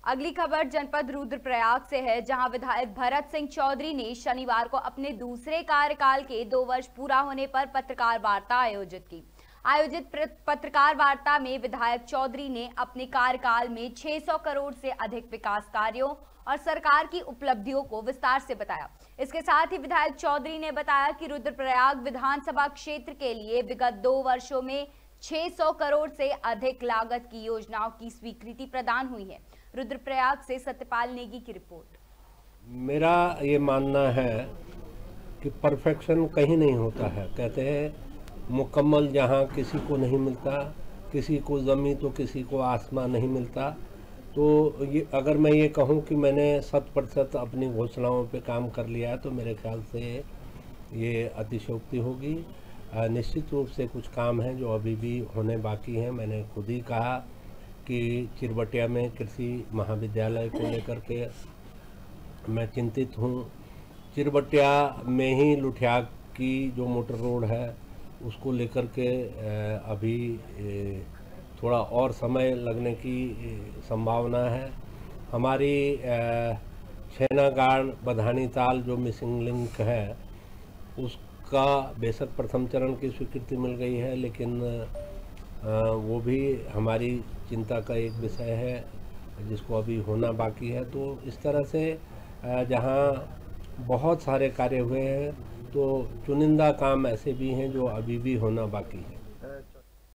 अगली खबर जनपद रुद्रप्रयाग से है, जहां विधायक भरत सिंह चौधरी ने शनिवार को अपने दूसरे कार्यकाल के 2 वर्ष पूरा होने पर पत्रकार वार्ता आयोजित की। आयोजित पत्रकार वार्ता में विधायक चौधरी ने अपने कार्यकाल में 600 करोड़ से अधिक विकास कार्यों और सरकार की उपलब्धियों को विस्तार से बताया। इसके साथ ही विधायक चौधरी ने बताया कि रुद्रप्रयाग विधानसभा क्षेत्र के लिए विगत 2 वर्षों में 600 करोड़ से अधिक लागत की योजनाओं की स्वीकृति प्रदान हुई है। रुद्रप्रयाग से सत्यपाल नेगी की रिपोर्ट। मेरा ये मानना है कि परफेक्शन कहीं नहीं होता है। कहते हैं मुकम्मल जहाँ किसी को नहीं मिलता, किसी को ज़मीन तो किसी को आसमान नहीं मिलता। तो ये अगर मैं ये कहूँ कि मैंने 100% अपनी घोषणाओं पे काम कर लिया है तो मेरे ख्याल से ये अतिशयोक्ति होगी। निश्चित रूप से कुछ काम हैं जो अभी भी होने बाकी हैं। मैंने खुद ही कहा कि चिरबटिया में कृषि महाविद्यालय को लेकर के मैं चिंतित हूँ। चिरबटिया में ही लुठिया की जो मोटर रोड है उसको लेकर के अभी थोड़ा और समय लगने की संभावना है। हमारी छेनागाड़ बधानी ताल जो मिसिंग लिंक है उसका बेशक प्रथम चरण की स्वीकृति मिल गई है, लेकिन वो भी हमारी चिंता का एक विषय है जिसको अभी होना बाकी है। तो इस तरह से जहाँ बहुत सारे कार्य हुए हैं तो चुनिंदा काम ऐसे भी हैं जो अभी भी होना बाकी है।